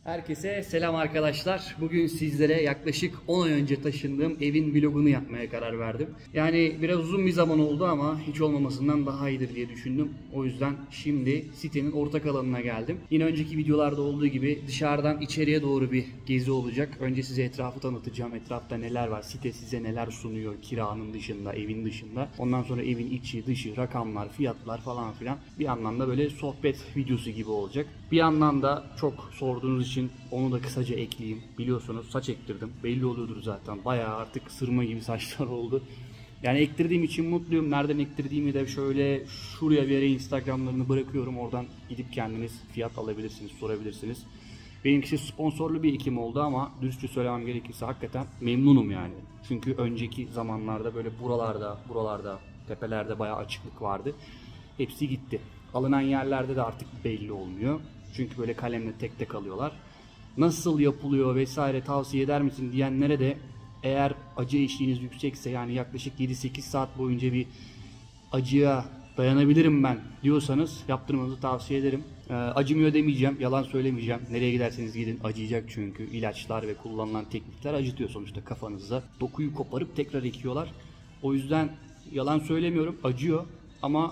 Herkese selam arkadaşlar. Bugün sizlere yaklaşık 10 ay önce taşındığım evin vlogunu yapmaya karar verdim. Yani biraz uzun bir zaman oldu ama hiç olmamasından daha iyidir diye düşündüm. O yüzden şimdi sitenin ortak alanına geldim. Yine önceki videolarda olduğu gibi dışarıdan içeriye doğru bir gezi olacak. Önce size etrafı tanıtacağım. Etrafta neler var, site size neler sunuyor kiranın dışında, evin dışında. Ondan sonra evin içi, dışı, rakamlar, fiyatlar falan filan. Bir yandan da böyle sohbet videosu gibi olacak. Bir yandan da çok sorduğunuz için onu da kısaca ekleyeyim. Biliyorsunuz saç ektirdim. Belli oluyordur zaten. Bayağı artık sırma gibi saçlar oldu. Yani ektirdiğim için mutluyum. Nereden ektirdiğimi de şöyle şuraya bir yere Instagram'larını bırakıyorum. Oradan gidip kendiniz fiyat alabilirsiniz, sorabilirsiniz. Benimkisi sponsorlu bir ekim oldu ama dürüstçe söylemem gerekirse hakikaten memnunum yani. Çünkü önceki zamanlarda böyle buralarda, tepelerde bayağı açıklık vardı. Hepsi gitti. Alınan yerlerde de artık belli olmuyor. Çünkü böyle kalemle tek tek alıyorlar. Nasıl yapılıyor vesaire tavsiye eder misin diyenlere de eğer acı eşiğiniz yüksekse, yani yaklaşık 7-8 saat boyunca bir acıya dayanabilirim ben diyorsanız yaptırmanızı tavsiye ederim. Acımıyor demeyeceğim, yalan söylemeyeceğim. Nereye giderseniz gidin acıyacak çünkü ilaçlar ve kullanılan teknikler acıtıyor sonuçta kafanızda. Dokuyu koparıp tekrar ekiyorlar. O yüzden yalan söylemiyorum, acıyor ama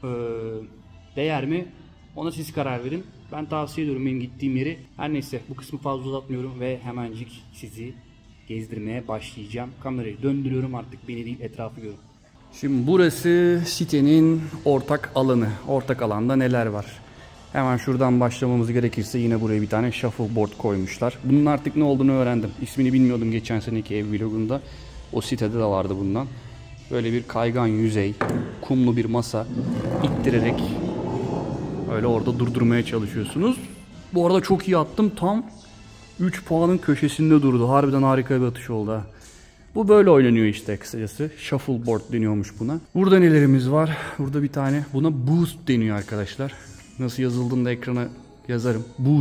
değer mi? Ona siz karar verin. Ben tavsiye ediyorum benim gittiğim yeri. Her neyse bu kısmı fazla uzatmıyorum ve hemencik sizi gezdirmeye başlayacağım. Kamerayı döndürüyorum, artık beni değil etrafı görün. Şimdi burası sitenin ortak alanı. Ortak alanda neler var? Hemen şuradan başlamamız gerekirse yine buraya bir tane shuffleboard koymuşlar. Bunun artık ne olduğunu öğrendim. İsmini bilmiyordum geçen seneki ev vlogunda. O sitede de vardı bundan. Böyle bir kaygan yüzey, kumlu bir masa ittirerek öyle orada durdurmaya çalışıyorsunuz. Bu arada çok iyi attım. Tam 3 puanın köşesinde durdu. Harbiden harika bir atış oldu. Bu böyle oynanıyor işte kısacası. Shuffleboard deniyormuş buna. Burada nelerimiz var? Burada bir tane. Buna booth deniyor arkadaşlar. Nasıl yazıldığını da ekrana yazarım.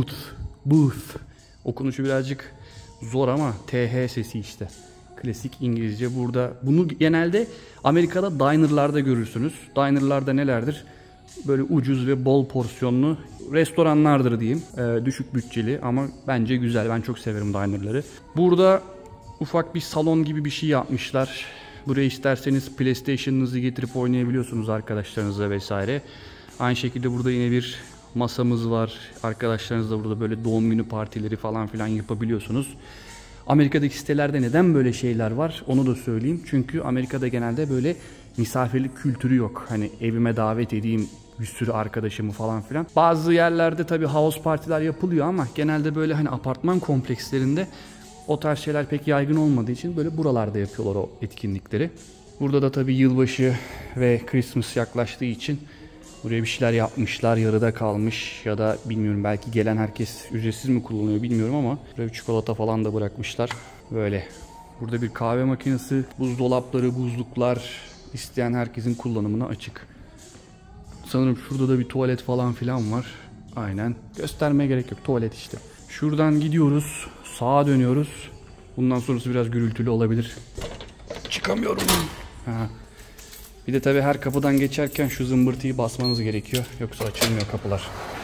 Booth. Okunuşu birazcık zor ama TH sesi işte. Klasik İngilizce burada. Bunu genelde Amerika'da diner'larda görürsünüz. Diner'larda nelerdir? Böyle ucuz ve bol porsiyonlu restoranlardır diyeyim. Düşük bütçeli ama bence güzel. Ben çok severim diner'ları. Burada ufak bir salon gibi bir şey yapmışlar. Buraya isterseniz PlayStation'ınızı getirip oynayabiliyorsunuz arkadaşlarınızla vesaire. Aynı şekilde burada yine bir masamız var. Arkadaşlarınızla burada böyle doğum günü partileri falan filan yapabiliyorsunuz. Amerika'daki sitelerde neden böyle şeyler var onu da söyleyeyim. Çünkü Amerika'da genelde böyle misafirlik kültürü yok. Hani evime davet edeyim bir sürü arkadaşımı falan filan. Bazı yerlerde tabii house partiler yapılıyor ama genelde böyle hani apartman komplekslerinde o tarz şeyler pek yaygın olmadığı için böyle buralarda yapıyorlar o etkinlikleri. Burada da tabii yılbaşı ve Christmas yaklaştığı için buraya bir şeyler yapmışlar, yarıda kalmış ya da bilmiyorum, belki gelen herkes ücretsiz mi kullanıyor bilmiyorum ama buraya bir çikolata falan da bırakmışlar. Böyle. Burada bir kahve makinesi, buzdolapları, buzluklar isteyen herkesin kullanımına açık. Sanırım şurada da bir tuvalet falan filan var. Aynen. Göstermeye gerek yok. Tuvalet işte. Şuradan gidiyoruz. Sağa dönüyoruz. Bundan sonrası biraz gürültülü olabilir. Çıkamıyorum. Ha. Bir de tabii her kapıdan geçerken şu zımbırtıyı basmanız gerekiyor. Yoksa açılmıyor kapılar.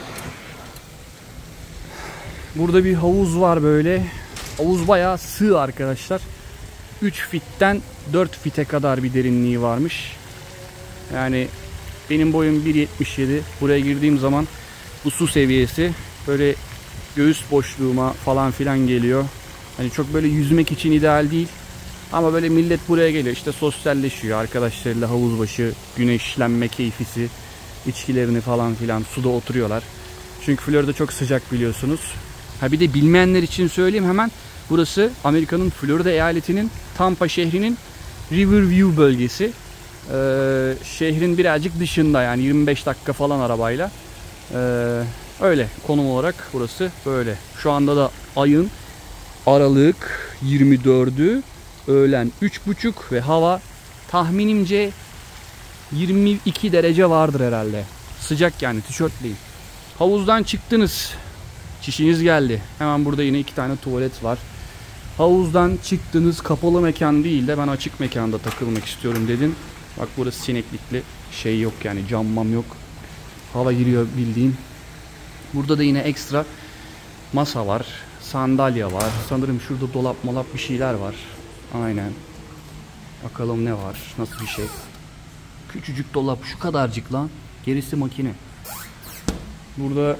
Burada bir havuz var böyle. Havuz bayağı sığ arkadaşlar. 3 fitten 4 fite kadar bir derinliği varmış. Yani benim boyum 1.77. Buraya girdiğim zaman bu su seviyesi böyle göğüs boşluğuma falan filan geliyor. Hani çok böyle yüzmek için ideal değil. Ama böyle millet buraya geliyor işte, sosyalleşiyor arkadaşlarıyla, havuz başı güneşlenme keyfisi, içkilerini falan filan, suda oturuyorlar. Çünkü Florida çok sıcak biliyorsunuz. Ha bir de bilmeyenler için söyleyeyim hemen. Burası Amerika'nın Florida eyaletinin Tampa şehrinin Riverview bölgesi. Şehrin birazcık dışında, yani 25 dakika falan arabayla. Öyle konum olarak burası böyle. Şu anda da ayın Aralık 24'ü. Öğlen 3.30 ve hava tahminimce 22 derece vardır herhalde. Sıcak yani, tişörtleyim. Havuzdan çıktınız. Çişiniz geldi. Hemen burada yine 2 tane tuvalet var. Havuzdan çıktınız, kapalı mekan değil de ben açık mekanda takılmak istiyorum dedin. Bak burası sineklikli, şey yok yani, cam mam yok. Hava giriyor bildiğin. Burada da yine ekstra Masa var. Sandalye var. Sanırım şurada dolap molap bir şeyler var. Aynen. Bakalım ne var? Nasıl bir şey? Küçücük dolap. Şu kadarcık lan. Gerisi makine. Burada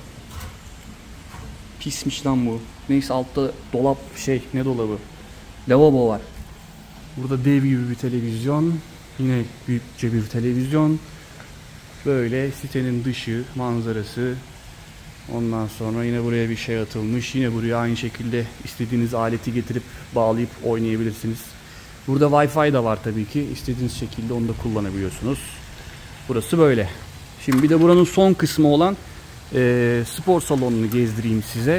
pismiş lan bu. Neyse altta dolap ne dolabı? Lavabo var. Burada dev gibi bir televizyon. Yine büyükçe bir televizyon. Böyle sitenin dışı, manzarası. Ondan sonra yine buraya bir şey atılmış. Yine buraya aynı şekilde istediğiniz aleti getirip bağlayıp oynayabilirsiniz. Burada Wi-Fi da var tabii ki. İstediğiniz şekilde onu da kullanabiliyorsunuz. Burası böyle. Şimdi bir de buranın son kısmı olan spor salonunu gezdireyim size.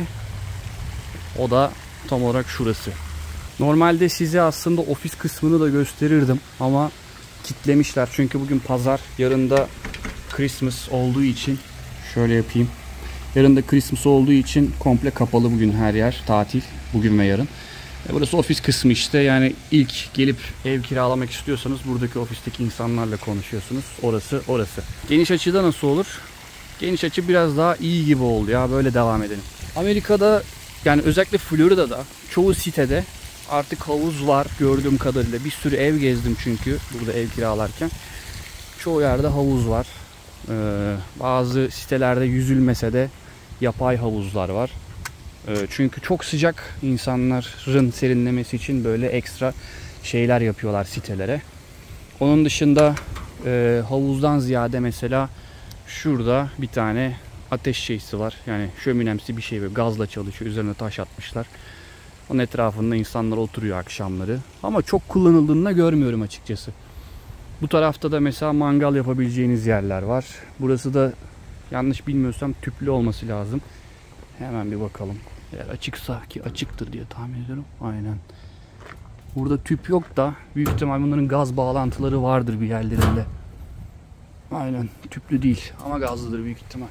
O da tam olarak şurası. Normalde size aslında ofis kısmını da gösterirdim ama kitlemişler. Çünkü bugün pazar, yarın da Christmas olduğu için şöyle yapayım. Yarın da Christmas olduğu için komple kapalı bugün her yer. Tatil bugün ve yarın. Burası ofis kısmı işte. Yani ilk gelip ev kiralamak istiyorsanız buradaki ofisteki insanlarla konuşuyorsunuz. Orası. Geniş açıda nasıl olur? Geniş açı biraz daha iyi gibi oldu ya. Böyle devam edelim. Amerika'da yani özellikle Florida'da çoğu sitede artık havuz var gördüğüm kadarıyla. Bir sürü ev gezdim çünkü burada ev kiralarken. Çoğu yerde havuz var. Bazı sitelerde yüzülmese de yapay havuzlar var. Çünkü çok sıcak, insanların serinlemesi için böyle ekstra şeyler yapıyorlar sitelere. Onun dışında havuzdan ziyade mesela şurada bir tane ateş şeysi var. Yani şöminemsi bir şey, böyle gazla çalışıyor. Üzerine taş atmışlar. Onun etrafında insanlar oturuyor akşamları. Ama çok kullanıldığını da görmüyorum açıkçası. Bu tarafta da mesela mangal yapabileceğiniz yerler var. Burası da yanlış bilmiyorsam tüplü olması lazım. Hemen bir bakalım. Eğer açıksa, ki açıktır diye tahmin ediyorum. Aynen. Burada tüp yok da büyük ihtimal bunların gaz bağlantıları vardır bir yerlerinde. Aynen. Tüplü değil ama gazlıdır büyük ihtimal.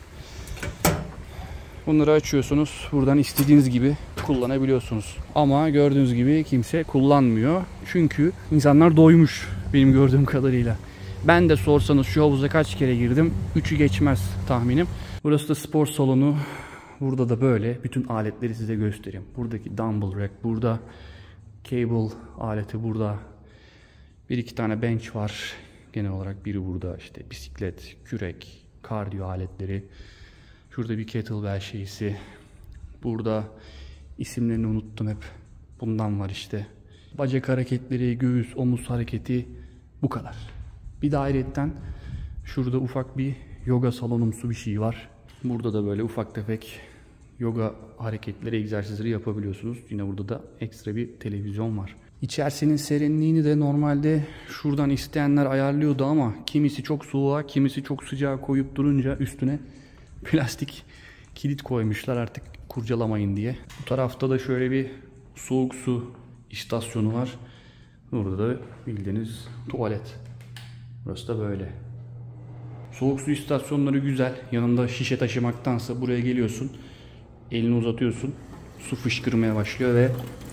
Bunları açıyorsunuz. Buradan istediğiniz gibi kullanabiliyorsunuz. Ama gördüğünüz gibi kimse kullanmıyor. Çünkü insanlar doymuş benim gördüğüm kadarıyla. Ben de sorsanız şu havuza kaç kere girdim? 3'ü geçmez tahminim. Burası da spor salonu. Burada da böyle bütün aletleri size göstereyim. Buradaki dumbbell rack burada. Cable aleti burada. Bir iki tane bench var. Genel olarak biri burada. İşte bisiklet, kürek, kardiyo aletleri. Şurada bir kettlebell şeysi. Burada isimlerini unuttum hep. Bundan var işte. Bacak hareketleri, göğüs, omuz hareketi. Bu kadar. Bir de ayrıyetten şurada ufak bir yoga salonumsu bir şey var. Burada da böyle ufak tefek yoga hareketleri, egzersizleri yapabiliyorsunuz. Yine burada da ekstra bir televizyon var. İçerisinin serinliğini de normalde şuradan isteyenler ayarlıyordu ama kimisi çok soğuğa, kimisi çok sıcağa koyup durunca üstüne plastik kilit koymuşlar artık kurcalamayın diye. Bu tarafta da şöyle bir soğuk su istasyonu var. Burada da bildiğiniz tuvalet. Burası da böyle. Soğuk su istasyonları güzel. Yanında şişe taşımaktansa buraya geliyorsun. Elini uzatıyorsun. Su fışkırmaya başlıyor ve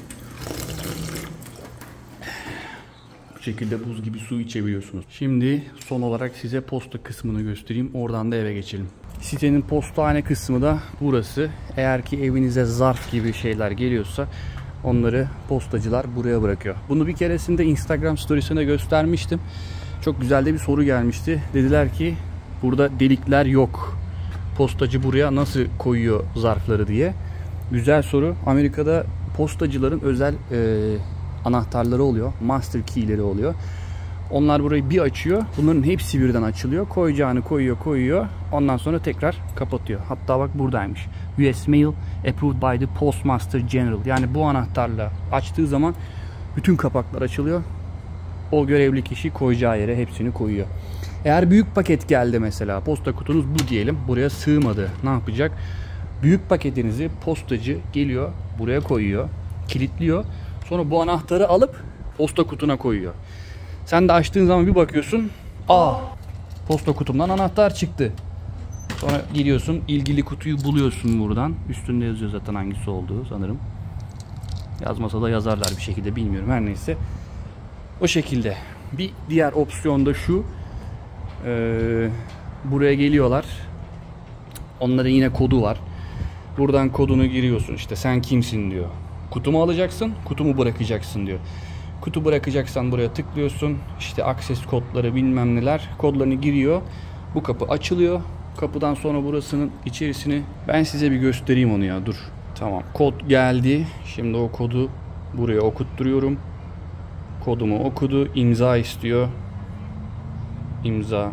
bu şekilde buz gibi su içebiliyorsunuz. Şimdi son olarak size posta kısmını göstereyim. Oradan da eve geçelim. Sitenin postane kısmı da burası. Eğer ki evinize zarf gibi şeyler geliyorsa onları postacılar buraya bırakıyor. Bunu bir keresinde Instagram storiesine göstermiştim. Çok güzel de bir soru gelmişti. Dediler ki burada delikler yok. Postacı buraya nasıl koyuyor zarfları diye. Güzel soru. Amerika'da postacıların özel anahtarları oluyor. Master key'leri oluyor. Onlar burayı bir açıyor. Bunların hepsi birden açılıyor. Koyacağını koyuyor. Ondan sonra tekrar kapatıyor. Hatta bak buradaymış. US Mail approved by the Postmaster General. Yani bu anahtarla açtığı zaman bütün kapaklar açılıyor. O görevli kişi koyacağı yere hepsini koyuyor. Eğer büyük paket geldi mesela, posta kutunuz bu diyelim, buraya sığmadı. Ne yapacak? Büyük paketinizi postacı geliyor, buraya koyuyor, kilitliyor. Sonra bu anahtarı alıp posta kutuna koyuyor. Sen de açtığın zaman bir bakıyorsun, posta kutumdan anahtar çıktı. Sonra gidiyorsun, ilgili kutuyu buluyorsun buradan. Üstünde yazıyor zaten hangisi olduğu sanırım. Yazmasa da yazarlar bir şekilde, bilmiyorum, her neyse. O şekilde. Bir diğer opsiyon da şu. Buraya geliyorlar. Onların yine kodu var. Buradan kodunu giriyorsun, işte sen kimsin diyor. Kutumu alacaksın, kutumu bırakacaksın diyor. Kutu bırakacaksan buraya tıklıyorsun. İşte akses kodları bilmem neler. Kodlarını giriyor. Bu kapı açılıyor. Kapıdan sonra burasının içerisini ben size bir göstereyim onu ya, dur. Tamam, kod geldi. Şimdi o kodu buraya okutturuyorum. Kodumu okudu. İmza istiyor. İmza.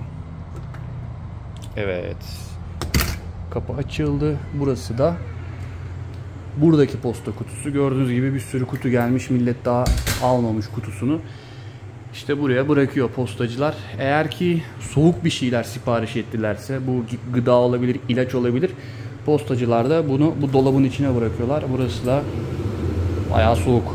Evet. Kapı açıldı. Burası da buradaki posta kutusu. Gördüğünüz gibi bir sürü kutu gelmiş. Millet daha almamış kutusunu. İşte buraya bırakıyor postacılar. Eğer ki soğuk bir şeyler sipariş ettilerse, bu gıda olabilir, ilaç olabilir. Postacılar da bunu bu dolabın içine bırakıyorlar. Burası da bayağı soğuk.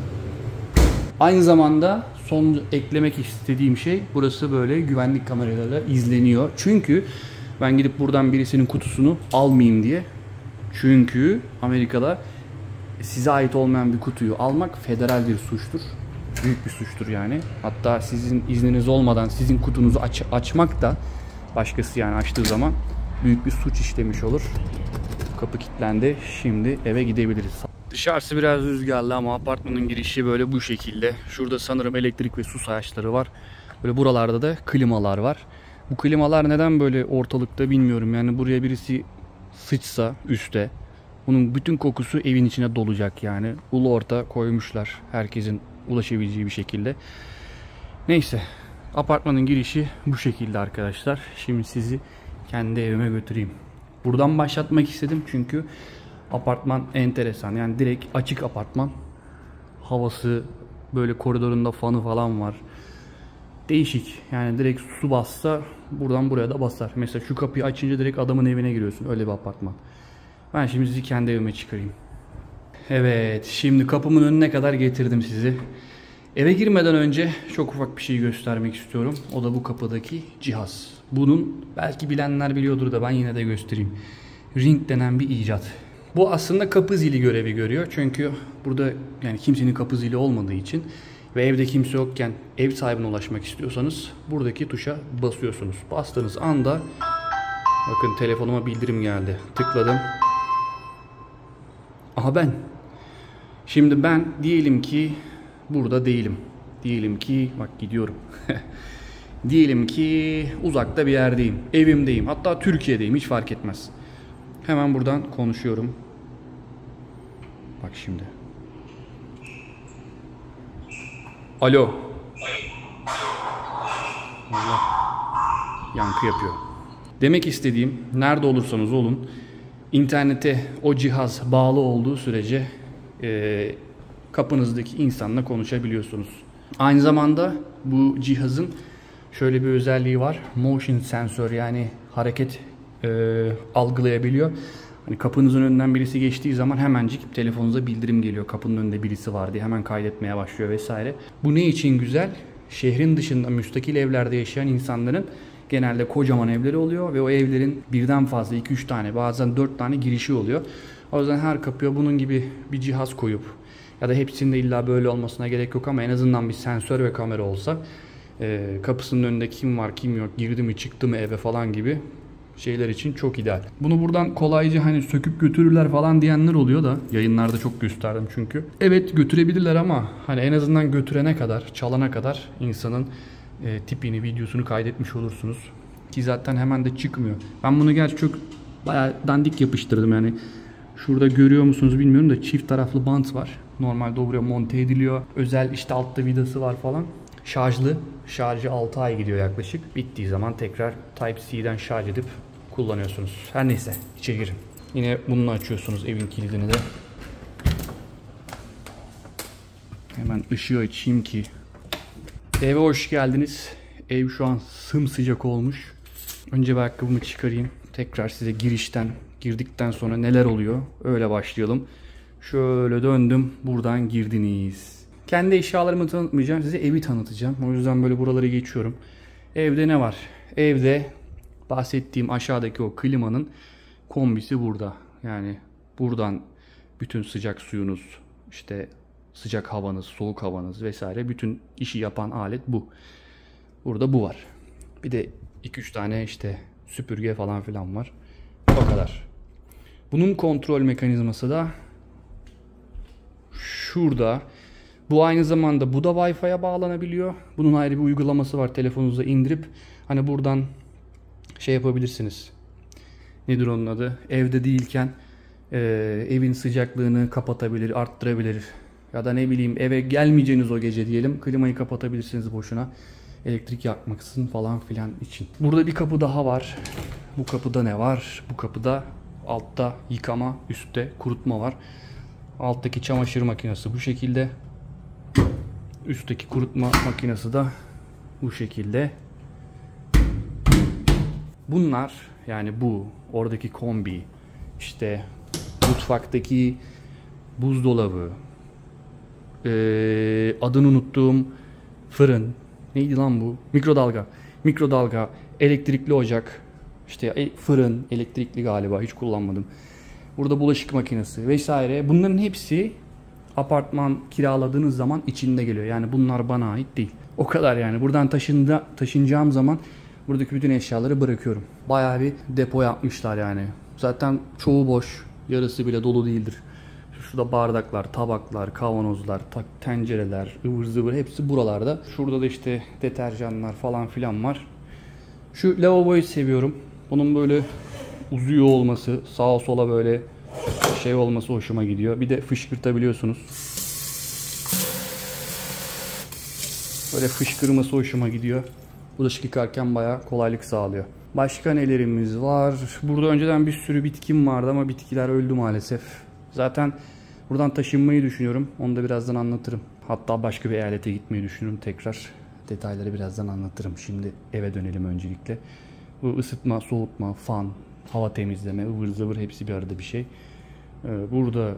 Aynı zamanda son eklemek istediğim şey, burası böyle güvenlik kameralarıyla izleniyor. Çünkü ben gidip buradan birisinin kutusunu almayayım diye. Çünkü Amerika'da size ait olmayan bir kutuyu almak federal bir suçtur. Büyük bir suçtur yani. Hatta sizin izniniz olmadan sizin kutunuzu açmak da, başkası yani açtığı zaman, büyük bir suç işlemiş olur. Kapı kilitlendi. Şimdi eve gidebiliriz. Dışarısı biraz rüzgarlı ama apartmanın girişi böyle bu şekilde. Şurada sanırım elektrik ve su sayaçları var. Böyle buralarda da klimalar var. Bu klimalar neden böyle ortalıkta bilmiyorum. Yani buraya birisi sıçsa üste, bunun bütün kokusu evin içine dolacak yani. Ulu orta koymuşlar, herkesin ulaşabileceği bir şekilde. Neyse, apartmanın girişi bu şekilde arkadaşlar. Şimdi sizi kendi evime götüreyim. Buradan başlatmak istedim çünkü apartman enteresan. Yani direkt açık apartman. Havası böyle, koridorunda fanı falan var. Değişik. Yani direkt su bassa buradan buraya da basar. Mesela şu kapıyı açınca direkt adamın evine giriyorsun. Öyle bir apartman. Ben şimdi sizi kendi evime çıkarayım. Evet, şimdi kapımın önüne kadar getirdim sizi. Eve girmeden önce çok ufak bir şey göstermek istiyorum. O da bu kapıdaki cihaz. Bunun belki bilenler biliyordur da ben yine de göstereyim. Ring denen bir icat. Bu aslında kapı zili görevi görüyor. Çünkü burada yani kimsenin kapı zili olmadığı için ve evde kimse yokken ev sahibine ulaşmak istiyorsanız buradaki tuşa basıyorsunuz. Bastığınız anda, bakın telefonuma bildirim geldi. Tıkladım. Aha ben. Şimdi ben diyelim ki burada değilim. Diyelim ki bak gidiyorum. Diyelim ki uzakta bir yerdeyim. Evimdeyim. Hatta Türkiye'deyim. Hiç fark etmez. Hemen buradan konuşuyorum. Bak şimdi. Alo. Allah. Yankı yapıyor. Demek istediğim, nerede olursanız olun, internete o cihaz bağlı olduğu sürece kapınızdaki insanla konuşabiliyorsunuz. Aynı zamanda bu cihazın şöyle bir özelliği var. Motion sensör, yani hareket algılayabiliyor. Hani kapınızın önünden birisi geçtiği zaman hemencik telefonunuza bildirim geliyor. Kapının önünde birisi var diye hemen kaydetmeye başlıyor vesaire. Bu ne için güzel? Şehrin dışında müstakil evlerde yaşayan insanların genelde kocaman evleri oluyor ve o evlerin birden fazla 2-3 tane, bazen 4 tane girişi oluyor. O yüzden her kapıya bunun gibi bir cihaz koyup, ya da hepsinde illa böyle olmasına gerek yok ama en azından bir sensör ve kamera olsa, kapısının önünde kim var kim yok, girdi mi çıktı mı eve falan gibi şeyler için çok ideal. Bunu buradan kolayca hani söküp götürürler falan diyenler oluyor da, yayınlarda çok gösterdim çünkü. Evet, götürebilirler ama hani en azından götürene kadar, çalana kadar insanın tipini, videosunu kaydetmiş olursunuz. Ki zaten hemen de çıkmıyor. Ben bunu gerçi çok bayağı dandik yapıştırdım yani. Şurada görüyor musunuz bilmiyorum da çift taraflı bant var. Normalde buraya monte ediliyor. Özel işte altta vidası var falan. Şarjlı. Şarjı 6 ay gidiyor yaklaşık. Bittiği zaman tekrar Type-C'den şarj edip kullanıyorsunuz. Her neyse, içeri girin. Yine bununla açıyorsunuz evin kilidini de. Hemen ışığı açayım ki. Eve hoş geldiniz. Ev şu an sımsıcak olmuş. Önce bir ayakkabımı çıkarayım. Tekrar size girişten, girdikten sonra neler oluyor öyle başlayalım. Şöyle döndüm. Buradan girdiniz. Kendi eşyalarımı tanıtmayacağım. Size evi tanıtacağım. O yüzden böyle buraları geçiyorum. Evde ne var? Evde bahsettiğim aşağıdaki o klimanın kombisi burada. Yani buradan bütün sıcak suyunuz, işte sıcak havanız, soğuk havanız vesaire, bütün işi yapan alet bu. Burada bu var. Bir de 2-3 tane işte süpürge falan filan var. O kadar. Bunun kontrol mekanizması da şurada. Bu aynı zamanda bu da Wi-Fi'ye bağlanabiliyor. Bunun ayrı bir uygulaması var. Telefonunuza indirip hani buradan şey yapabilirsiniz. Nedir onun adı? Evde değilken evin sıcaklığını kapatabilir, arttırabilir. Ya da ne bileyim eve gelmeyeceğiniz o gece diyelim. Klimayı kapatabilirsiniz boşuna. Elektrik yakmaksın falan filan için. Burada bir kapı daha var. Bu kapıda ne var? Bu kapıda altta yıkama, üstte kurutma var. Alttaki çamaşır makinesi bu şekilde. Üstteki kurutma makinesi de bu şekilde. Bunlar yani bu oradaki kombi, işte mutfaktaki buzdolabı, adını unuttuğum fırın, neydi lan bu? Mikrodalga, elektrikli ocak, işte fırın elektrikli galiba, hiç kullanmadım. Burada bulaşık makinesi vesaire. Bunların hepsi apartman kiraladığınız zaman içinde geliyor. Yani bunlar bana ait değil. O kadar yani. Buradan taşınacağım zaman buradaki bütün eşyaları bırakıyorum. Bayağı bir depo yapmışlar yani. Zaten çoğu boş. Yarısı bile dolu değildir. Şurada bardaklar, tabaklar, kavanozlar, tencereler, ıvır zıvır hepsi buralarda. Şurada da işte deterjanlar falan filan var. Şu lavaboyu seviyorum. Bunun böyle uzuyor olması, sağa sola böyle şey olması hoşuma gidiyor. Bir de fışkırtabiliyorsunuz. Böyle fışkırması hoşuma gidiyor. Bulaşık yıkarken bayağı kolaylık sağlıyor. Başka nelerimiz var? Burada önceden bir sürü bitkim vardı ama bitkiler öldü maalesef. Zaten buradan taşınmayı düşünüyorum. Onu da birazdan anlatırım. Hatta başka bir eyalete gitmeyi düşünüyorum tekrar. Detayları birazdan anlatırım. Şimdi eve dönelim öncelikle. Bu ısıtma, soğutma, fan, hava temizleme, ıvır zıvır hepsi bir arada bir şey. Burada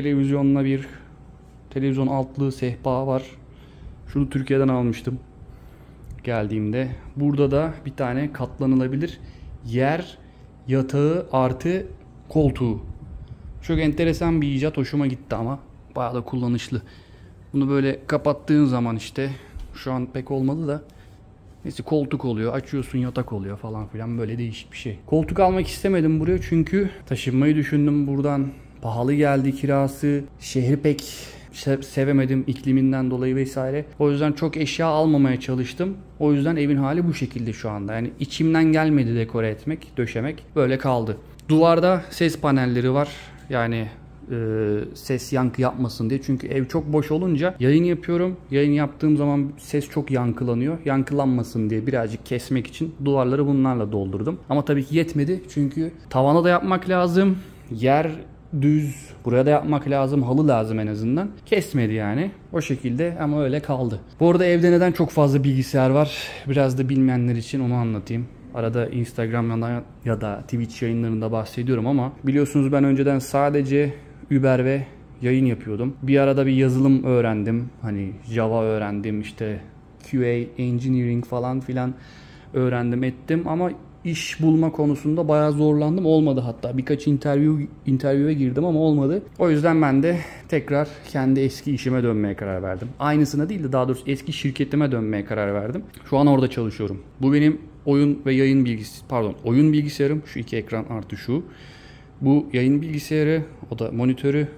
televizyon altlığı sehpa var. Şunu Türkiye'den almıştım geldiğimde. Burada da bir tane katlanılabilir yer yatağı artı koltuğu. Çok enteresan bir icat, hoşuma gitti ama bayağı da kullanışlı. Bunu böyle kapattığın zaman işte şu an pek olmadı da neyse koltuk oluyor, açıyorsun yatak oluyor falan filan, böyle değişik bir şey. Koltuk almak istemedim buraya çünkü taşınmayı düşündüm buradan. Pahalı geldi kirası. Şehri pek sevemedim ikliminden dolayı vesaire. O yüzden çok eşya almamaya çalıştım. O yüzden evin hali bu şekilde şu anda. Yani içimden gelmedi dekore etmek, döşemek. Böyle kaldı. Duvarda ses panelleri var. Yani ses yankı yapmasın diye. Çünkü ev çok boş olunca yayın yapıyorum. Yayın yaptığım zaman ses çok yankılanıyor. Yankılanmasın diye birazcık kesmek için duvarları bunlarla doldurdum. Ama tabii ki yetmedi. Çünkü tavana da yapmak lazım. Yer düz. Buraya da yapmak lazım. Halı lazım en azından. Kesmedi yani. O şekilde ama öyle kaldı. Bu arada evde neden çok fazla bilgisayar var? Biraz da bilmeyenler için onu anlatayım. Arada Instagram ya da Twitch yayınlarında bahsediyorum ama biliyorsunuz ben önceden sadece Uber ve yayın yapıyordum. Bir arada bir yazılım öğrendim. Hani Java öğrendim, işte QA, Engineering falan filan öğrendim ettim ama iş bulma konusunda bayağı zorlandım. Olmadı hatta. Birkaç interview'e girdim ama olmadı. O yüzden ben de tekrar kendi eski işime dönmeye karar verdim. Aynısına değil de daha doğrusu eski şirketime dönmeye karar verdim. Şu an orada çalışıyorum. Bu benim oyun ve yayın oyun bilgisayarım. Şu iki ekran artı şu. Bu yayın bilgisayarı, o da monitörü.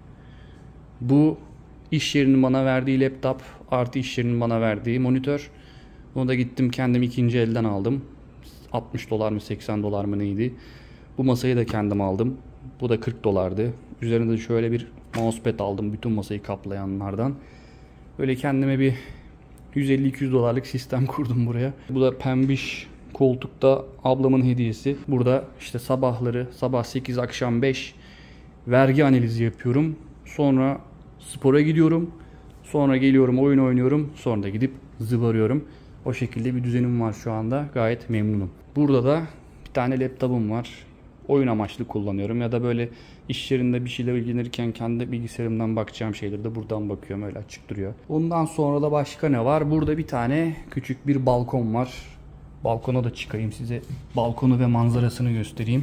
Bu iş yerinin bana verdiği laptop artı iş yerinin bana verdiği monitör. Bunu da gittim kendim ikinci elden aldım. 60 dolar mı 80 dolar mı neydi? Bu masayı da kendim aldım. Bu da 40 dolardı. Üzerinde de şöyle bir mousepad aldım. Bütün masayı kaplayanlardan. Böyle kendime bir 150-200 dolarlık sistem kurdum buraya. Bu da pembiş koltukta ablamın hediyesi. Burada işte sabah 8 akşam 5 vergi analizi yapıyorum. Sonra spora gidiyorum. Sonra geliyorum oyun oynuyorum. Sonra da gidip zıbarıyorum. O şekilde bir düzenim var şu anda. Gayet memnunum. Burada da bir tane laptopum var. Oyun amaçlı kullanıyorum. Ya da böyle iş yerinde bir şeyler ilgilenirken kendi bilgisayarımdan bakacağım şeyleri de buradan bakıyorum. Öyle açık duruyor. Ondan sonra da başka ne var? Burada bir tane küçük bir balkon var. Balkona da çıkayım size. Balkonu ve manzarasını göstereyim.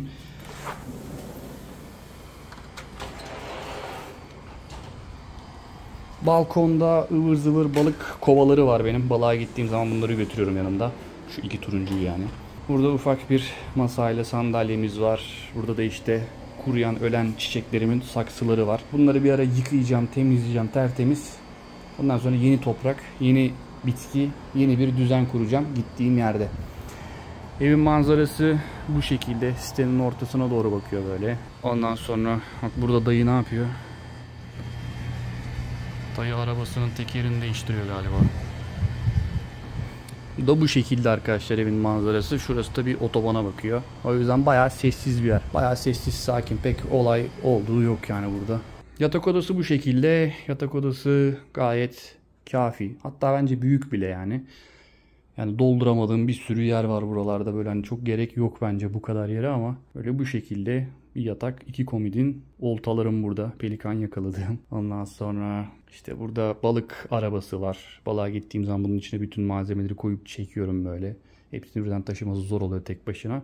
Balkonda ıvır zıvır balık kovaları var benim. Balığa gittiğim zaman bunları götürüyorum yanımda. Şu iki turuncuyu yani. Burada ufak bir masayla sandalyemiz var. Burada da işte kuruyan, ölen çiçeklerimin saksıları var. Bunları bir ara yıkayacağım, temizleyeceğim tertemiz. Ondan sonra yeni toprak, yeni bitki, yeni bir düzen kuracağım gittiğim yerde. Evin manzarası bu şekilde. Sitenin ortasına doğru bakıyor böyle. Ondan sonra bak burada dayı ne yapıyor? Dayı arabasının tekerini değiştiriyor galiba. Bu da bu şekilde arkadaşlar evin manzarası. Şurası da bir otobana bakıyor. O yüzden bayağı sessiz bir yer. Bayağı sessiz, sakin. Pek olay olduğu yok yani burada. Yatak odası bu şekilde. Yatak odası gayet kafi. Hatta bence büyük bile yani. Yani dolduramadığım bir sürü yer var buralarda. Böyle hani çok gerek yok bence bu kadar yere ama böyle bu şekilde bir yatak, 2 komodin, oltalarım burada. Pelikan yakaladığım. Ondan sonra işte burada balık arabası var. Balığa gittiğim zaman bunun içine bütün malzemeleri koyup çekiyorum böyle. Hepsini birden taşıması zor oluyor tek başına.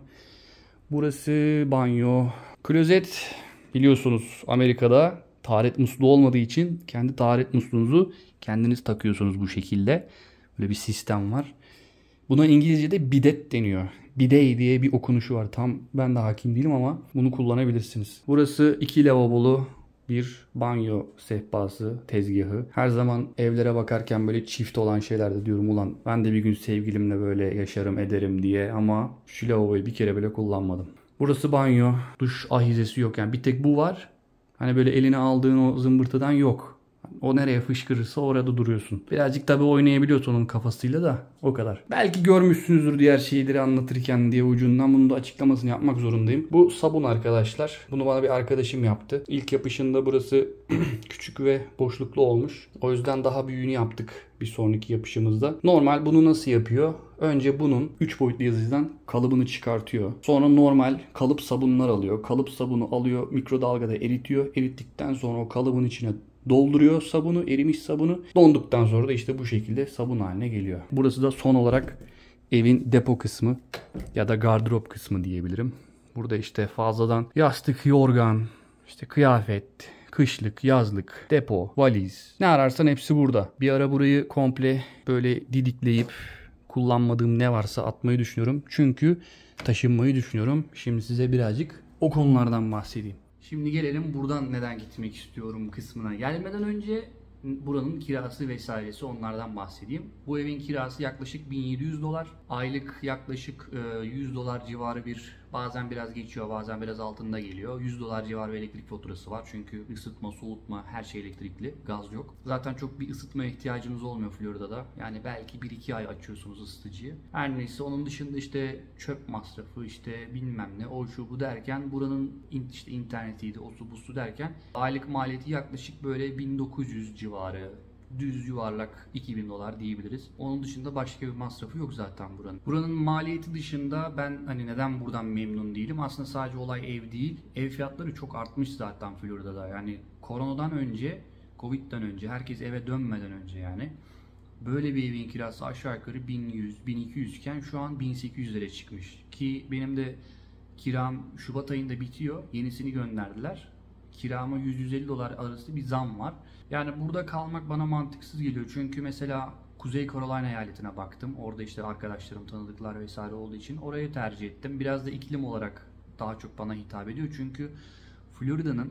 Burası banyo. Klozet biliyorsunuz Amerika'da taharet musluğu olmadığı için kendi taharet musluğunuzu kendiniz takıyorsunuz bu şekilde. Böyle bir sistem var. Buna İngilizce'de bidet deniyor. Bidet diye bir okunuşu var. Tam ben de hakim değilim ama bunu kullanabilirsiniz. Burası 2 lavabolu bir banyo sehpası, tezgahı. Her zaman evlere bakarken böyle çift olan şeylerde diyorum ulan ben de bir gün sevgilimle böyle yaşarım ederim diye ama şu lavaboyu bir kere bile kullanmadım. Burası banyo. Duş ahizesi yok yani bir tek bu var. Hani böyle eline aldığın o zımbırtıdan yok. O nereye fışkırırsa orada duruyorsun. Birazcık tabii oynayabiliyorsun onun kafasıyla da o kadar. Belki görmüşsünüzdür diğer şeyleri anlatırken diye ucundan bunun da açıklamasını yapmak zorundayım. Bu sabun arkadaşlar. Bunu bana bir arkadaşım yaptı. İlk yapışında burası küçük ve boşluklu olmuş. O yüzden daha büyüğünü yaptık bir sonraki yapışımızda. Normal bunu nasıl yapıyor? Önce bunun 3 boyutlu yazıcıdan kalıbını çıkartıyor. Sonra normal kalıp sabunlar alıyor. Kalıp sabunu alıyor, mikrodalgada eritiyor. Erittikten sonra o kalıbın içine dolduruyor sabunu, erimiş sabunu. Donduktan sonra da işte bu şekilde sabun haline geliyor. Burası da son olarak evin depo kısmı ya da gardırop kısmı diyebilirim. Burada işte fazladan yastık, yorgan, işte kıyafet, kışlık, yazlık, depo, valiz. Ne ararsan hepsi burada. Bir ara burayı komple böyle didikleyip kullanmadığım ne varsa atmayı düşünüyorum. Çünkü taşınmayı düşünüyorum. Şimdi size birazcık o konulardan bahsedeyim. Şimdi gelelim buradan neden gitmek istiyorum kısmına. Gelmeden önce buranın kirası vesairesi onlardan bahsedeyim. Bu evin kirası yaklaşık 1700 dolar. Aylık yaklaşık 100 dolar civarı bir bazen biraz geçiyor bazen biraz altında geliyor. 100 dolar civarı elektrik faturası var. Çünkü ısıtma, soğutma her şey elektrikli. Gaz yok. Zaten çok bir ısıtmaya ihtiyacınız olmuyor Florida'da. Yani belki 1-2 ay açıyorsunuz ısıtıcıyı. Her neyse onun dışında işte çöp masrafı işte bilmem ne o şu bu derken buranın işte internetiydi o su bu su derken aylık maliyeti yaklaşık böyle 1900 civarı. Düz yuvarlak 2000 dolar diyebiliriz. Onun dışında başka bir masrafı yok zaten buranın. Buranın maliyeti dışında ben hani neden buradan memnun değilim? Aslında sadece olay ev değil. Ev fiyatları çok artmış zaten Florida'da. Yani koronadan önce, Covid'den önce, herkes eve dönmeden önce yani. Böyle bir evin kirası aşağı yukarı 1100-1200 iken şu an 1800 lira çıkmış. Ki benim de kiram Şubat ayında bitiyor. Yenisini gönderdiler. Kirama 100-150 dolar arası bir zam var. Yani burada kalmak bana mantıksız geliyor. Çünkü mesela Kuzey Carolina eyaletine baktım. Orada işte arkadaşlarım, tanıdıklar vesaire olduğu için orayı tercih ettim. Biraz da iklim olarak daha çok bana hitap ediyor. Çünkü Florida'nın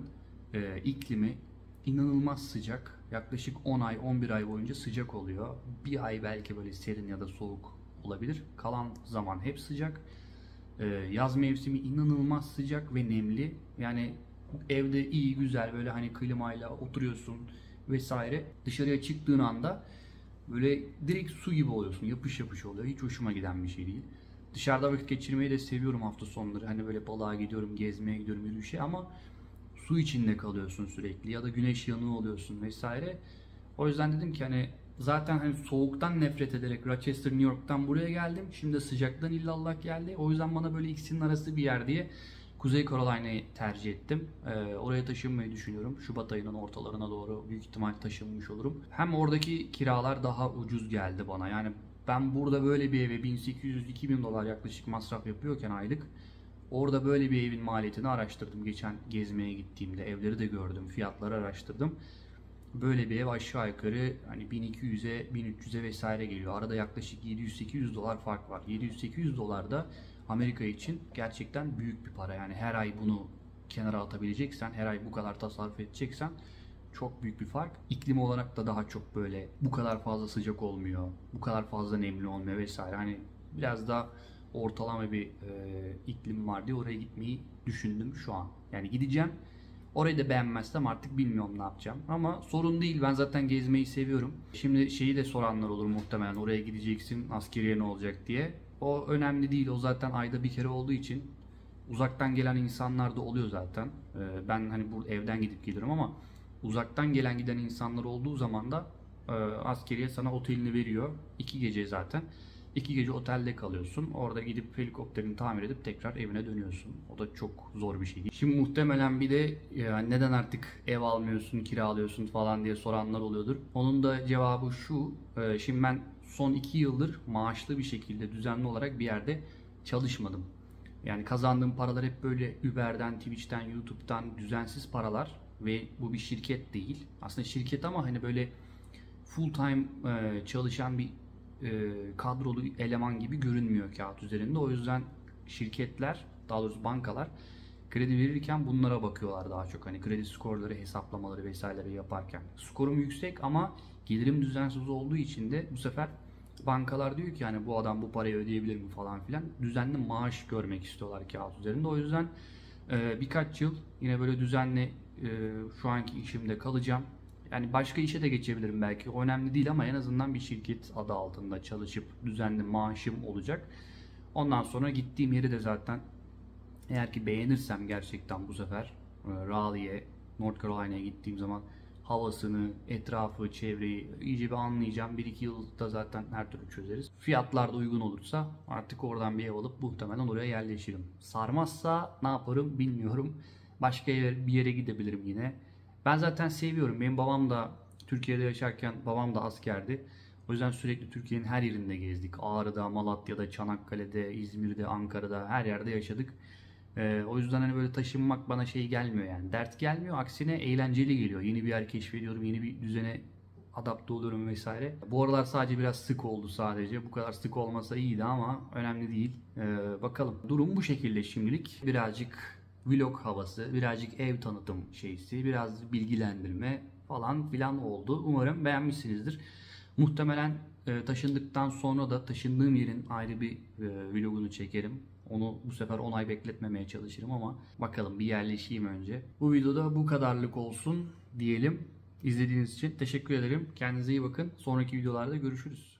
iklimi inanılmaz sıcak. Yaklaşık 10 ay, 11 ay boyunca sıcak oluyor. Bir ay belki böyle serin ya da soğuk olabilir. Kalan zaman hep sıcak. Yaz mevsimi inanılmaz sıcak ve nemli. Yani evde iyi güzel böyle hani klimayla oturuyorsun vesaire. Dışarıya çıktığın anda böyle direkt su gibi oluyorsun. Yapış yapış oluyor. Hiç hoşuma giden bir şey değil. Dışarıda vakit geçirmeyi de seviyorum hafta sonları. Hani böyle balığa gidiyorum, gezmeye gidiyorum, yürüyüşe ama su içinde kalıyorsun sürekli ya da güneş yanığı oluyorsun vesaire. O yüzden dedim ki hani zaten hani soğuktan nefret ederek Rochester, New York'tan buraya geldim. Şimdi sıcaktan illallah geldi. O yüzden bana böyle ikisinin arası bir yer diye Kuzey Carolina'yı tercih ettim. Oraya taşınmayı düşünüyorum. Şubat ayının ortalarına doğru büyük ihtimal taşınmış olurum. Hem oradaki kiralar daha ucuz geldi bana. Yani ben burada böyle bir eve 1800-2000 dolar yaklaşık masraf yapıyorken aylık orada böyle bir evin maliyetini araştırdım. Geçen gezmeye gittiğimde evleri de gördüm. Fiyatları araştırdım. Böyle bir ev aşağı yukarı hani 1200'e 1300'e vesaire geliyor. Arada yaklaşık 700-800 dolar fark var. 700-800 dolar da Amerika için gerçekten büyük bir para. Yani her ay bunu kenara atabileceksen, her ay bu kadar tasarruf edeceksen çok büyük bir fark. İklim olarak da daha çok böyle bu kadar fazla sıcak olmuyor, bu kadar fazla nemli olmuyor vesaire. Hani biraz daha ortalama bir iklim var diye oraya gitmeyi düşündüm şu an. Yani gideceğim. Orayı da beğenmezsem artık bilmiyorum ne yapacağım. Ama sorun değil. Ben zaten gezmeyi seviyorum. Şimdi şeyi de soranlar olur muhtemelen. Oraya gideceksin, askeriye ne olacak diye. O önemli değil. O zaten ayda bir kere olduğu için uzaktan gelen insanlar da oluyor zaten. Ben hani burada evden gidip geliyorum ama uzaktan gelen giden insanlar olduğu zaman da askeriye sana otelini veriyor. 2 gece zaten. 2 gece otelde kalıyorsun. Orada gidip helikopterini tamir edip tekrar evine dönüyorsun. O da çok zor bir şey. Şimdi muhtemelen bir de neden artık ev almıyorsun, kiralıyorsun falan diye soranlar oluyordur. Onun da cevabı şu. Şimdi ben son 2 yıldır maaşlı bir şekilde düzenli olarak bir yerde çalışmadım. Yani kazandığım paralar hep böyle Uber'den, Twitch'ten, YouTube'dan düzensiz paralar ve bu bir şirket değil. Aslında şirket ama hani böyle full time çalışan bir kadrolu eleman gibi görünmüyor kağıt üzerinde. O yüzden şirketler, daha doğrusu bankalar kredi verirken bunlara bakıyorlar daha çok. Hani kredi skorları, hesaplamaları vesaireleri yaparken. Skorum yüksek ama gelirim düzensiz olduğu için de bu sefer bankalar diyor ki hani bu adam bu parayı ödeyebilir mi falan filan. Düzenli maaş görmek istiyorlar kağıt üzerinde. O yüzden birkaç yıl yine böyle düzenli şu anki işimde kalacağım. Yani başka işe de geçebilirim belki. O önemli değil ama en azından bir şirket adı altında çalışıp düzenli maaşım olacak. Ondan sonra gittiğim yeri de zaten eğer ki beğenirsem gerçekten bu sefer Raleigh'e, North Carolina'ya gittiğim zaman havasını, etrafı, çevreyi iyice bir anlayacağım. 1-2 yılda zaten her türlü çözeriz. Fiyatlar da uygun olursa artık oradan bir ev alıp muhtemelen oraya yerleşirim. Sarmazsa ne yaparım bilmiyorum. Başka bir yere gidebilirim yine. Ben zaten seviyorum. Benim babam da Türkiye'de yaşarken babam da askerdi. O yüzden sürekli Türkiye'nin her yerinde gezdik. Ağrı'da, Malatya'da, Çanakkale'de, İzmir'de, Ankara'da her yerde yaşadık. O yüzden hani böyle taşınmak bana şey gelmiyor yani. Dert gelmiyor. Aksine eğlenceli geliyor. Yeni bir yer keşfediyorum. Yeni bir düzene adapte oluyorum vesaire. Bu aralar sadece biraz sık oldu sadece. Bu kadar sık olmasa iyiydi ama önemli değil. Bakalım. Durum bu şekilde şimdilik. Birazcık vlog havası, birazcık ev tanıtım şeysi, biraz bilgilendirme falan filan oldu. Umarım beğenmişsinizdir. Muhtemelen taşındıktan sonra da taşındığım yerin ayrı bir vlogunu çekerim. Onu bu sefer 10 ay bekletmemeye çalışırım ama bakalım bir yerleşeyim önce. Bu videoda bu kadarlık olsun diyelim. İzlediğiniz için teşekkür ederim. Kendinize iyi bakın. Sonraki videolarda görüşürüz.